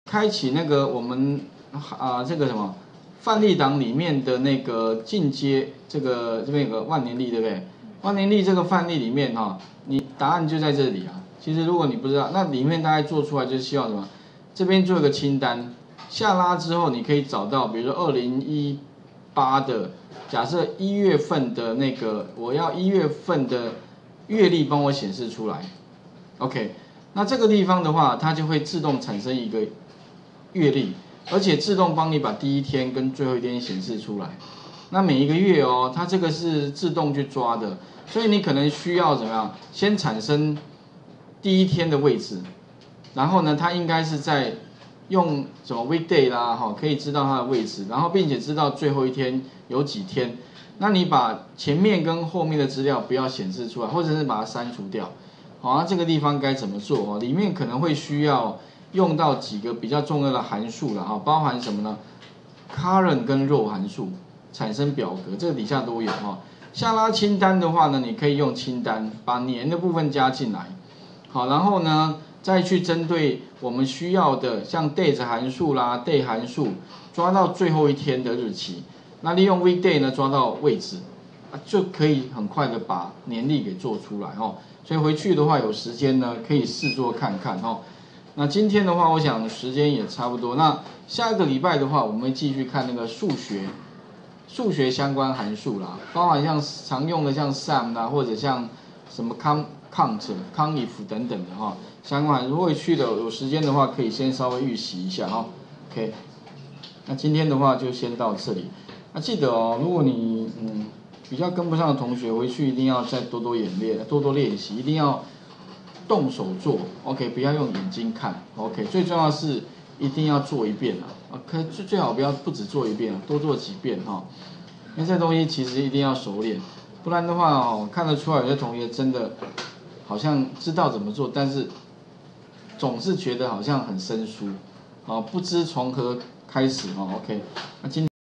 开启那个我们这个什么范例档里面的那个进阶，这边有个万年历，对不对？万年历这个范例里面你答案就在这里啊。其实如果你不知道，那里面大概做出来就是希望什么？这边做一个清单，下拉之后你可以找到，比如说2018的，假设1月份的那个，我要1月份的月历帮我显示出来。OK， 那这个地方的话，它就会自动产生一个月历，而且自动帮你把第一天跟最后一天显示出来。那每一个月它这个是自动去抓的，所以你可能需要怎么样？先产生第一天的位置，然后呢，它应该是在用什么 weekday 啦，可以知道它的位置，然后并且知道最后一天有几天。那你把前面跟后面的资料不要显示出来，或者是把它删除掉。好，那这个地方该怎么做？里面可能会需要用到几个比较重要的函数了包含什么呢 ？current 跟 row 函数产生表格，这个底下都有下拉清单的话呢，你可以用清单把年的部分加进来。好，然后呢，再去针对我们需要的，像 days 函数啦、day 函数，抓到最后一天的日期。那利用 weekday 呢抓到位置，就可以很快的把年历给做出来所以回去的话有时间呢，可以试做看看那今天的话，我想时间也差不多。那下一个礼拜的话，我们会继续看那个数学相关函数啦，包含像常用的像 sum 啦，或者像什么 count、conif 等等的相关函数。如果去的有时间的话，可以先稍微预习一下OK， 那今天的话就先到这里。那记得如果你比较跟不上的同学，回去一定要再多多演练、多多练习，一定要动手做 ，OK， 不要用眼睛看 ，OK， 最重要的是一定要做一遍OK， 最好不止做一遍多做几遍因为这东西其实一定要熟练，不然的话看得出来有些同学真的好像知道怎么做，但是总是觉得好像很生疏不知从何开始OK， 那今天。